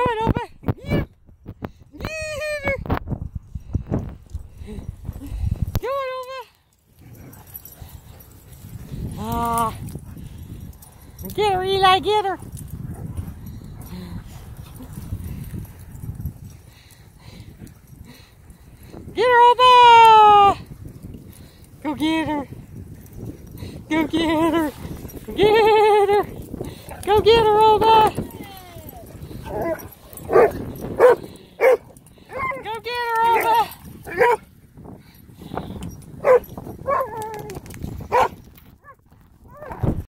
on, Olba. Get her. Get her. Go on, Olba. Ah. Get her, Eli, get her. Get her, Olba. Go get her. Go get her. Get her. Go get her, Olba.